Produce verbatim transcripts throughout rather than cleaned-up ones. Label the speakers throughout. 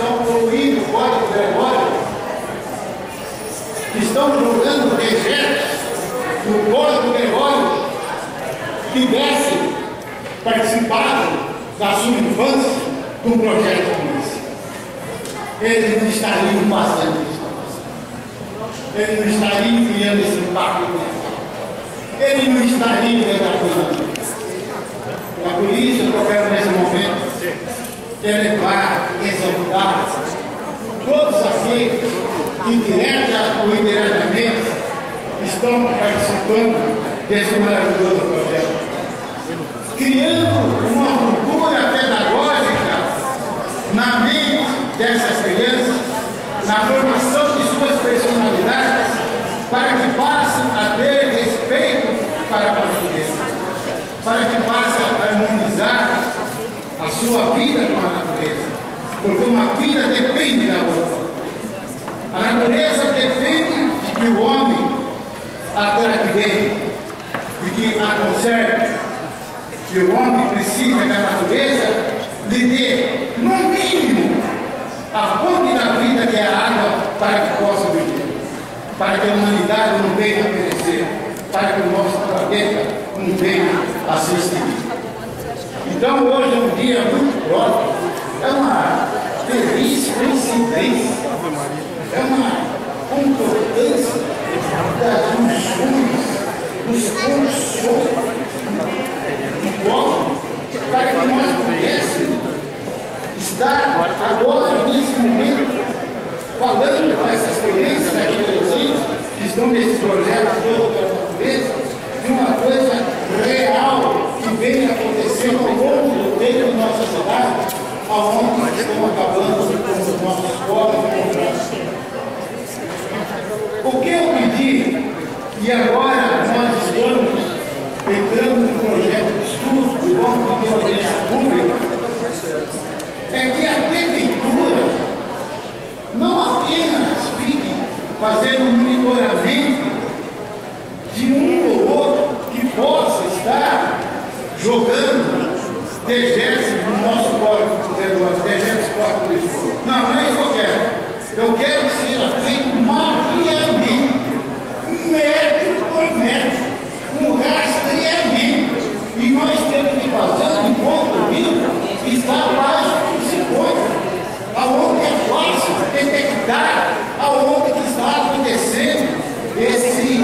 Speaker 1: estão poluindo o código Gregório, que estão jogando dejetos no código Gregório, tivessem participado da sua infância de um projeto como esse. Eles não estariam fazendo isso. Eles não estariam criando esse impacto. Eles não estariam redacionando. É por isso que eu quero, nesse momento, elevar, exaltar todos aqueles que, direta ou indiretamente, estão participando desse maravilhoso projeto, criando uma cultura pedagógica na mente dessas crianças, na formação de suas personalidades, para que passem a ter respeito para a natureza, para que passem a harmonizar a sua vida com a natureza, porque uma vida depende da outra. A natureza depende de que o homem a cultive, de que a conserve, que o homem precisa que a natureza lhe dê, no mínimo, a fonte da vida, que é a água, para que possa viver, para que a humanidade não venha a perecer, para que o nosso planeta não venha a se extinguir. Então, hoje é um dia muito próximo, é uma feliz coincidência, é uma concordância das funções, dos consumos do homem, para que nós pudéssemos estar agora, nesse momento, falando com essas crianças, adolescentes, que estão nesse projeto todo pela natureza, de uma coisa real que vem acontecendo ao longo do tempo da nossa cidade, aonde nós estamos acabando com os nossos povos. O que eu pedi, e agora nós estamos entrando no projeto de estudo do Banco de Audiência Pública, é que a prefeitura não apenas fique fazendo um monitoramento de um ou outro que possa estar jogando dejetos no nosso código, dejetos código de escola. Não, não é isso que eu quero. Eu quero que seja feito mapeamento, metro por metro, um rastreamento. E nós temos que fazer um ponto que está abaixo do cinquenta, aonde é fácil detectar aonde que está acontecendo esse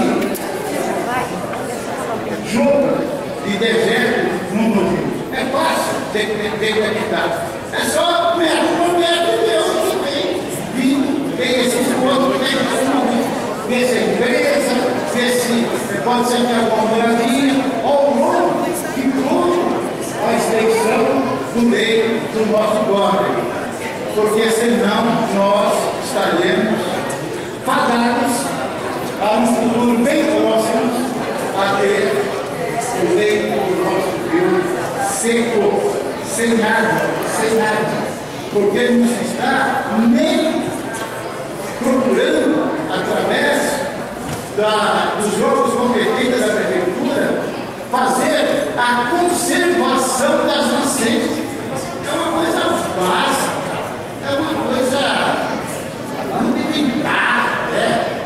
Speaker 1: jogo de dejeto no mundo. É fácil detectar. É só metro por metro ver onde tem vindo, tem esses pontos, tem ver se é empresa, ver se pode ser que alguma moradia, ou longo que tudo a extensão do meio do nosso código. Porque senão nós estaremos fadados a um futuro bem próximo a ter o leito do nosso rio seco, sem nada, sem nada. Porque não se está nem procurando, através da, dos jogos competentes da prefeitura, fazer a conservação das nascentes. É uma coisa básica, é uma coisa rudimentar, né?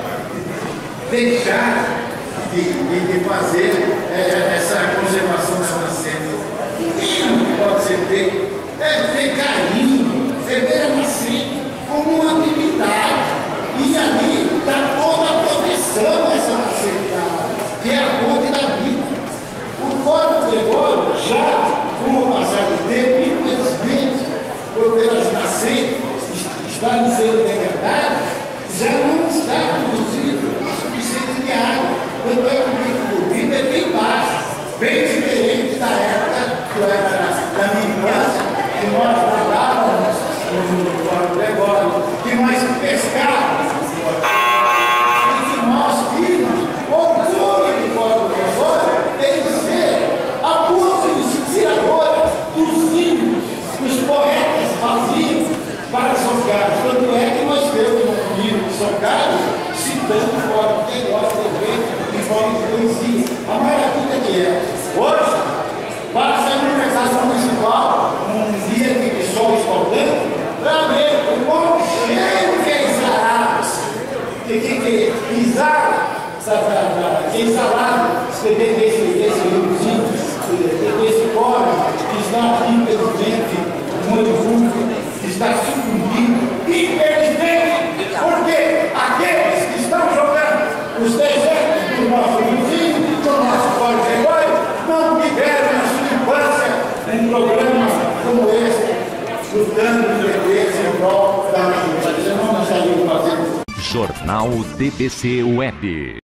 Speaker 1: Deixar de, de, de fazer é, essa conservação das nascentes. O mínimo que pode ser feito é ter carinho, é ver a nascente como uma atividade. E ali está toda a proteção dessa nascente, que é a fonte da vida. O código Gregório, já com o passar do tempo, infelizmente, por pelas nascentes estarem sendo degradadas, já não está produzido o suficiente de água. Quando é que o bico do rio é bem baixo, bem diferente da época que eu era da minha infância, que nós nadávamos no código Gregório, que nós pescávamos. E que nós vimos orgulho do código Gregório tem que ser a música inspiradora dos livros que os poetas faziam para São Carlos. Tanto é que nós temos um livro de São Carlos citando o código Gregório de forma de poesia. A maravilha que é. Hoje, basta ir no mercado municipal, um dia de sol escaldante, para ver o desse, desse livrozinho, desse código que está aqui, infelizmente, no mundo público, que está sucumbindo, infelizmente, porque aqueles que estão jogando os desertos do nosso vizinho, do nosso código de herói, não tiveram na sua infância um programa como esse, lutando de defesa em prol da justiça. Não saiu fazendo.
Speaker 2: Jornal D B C Web.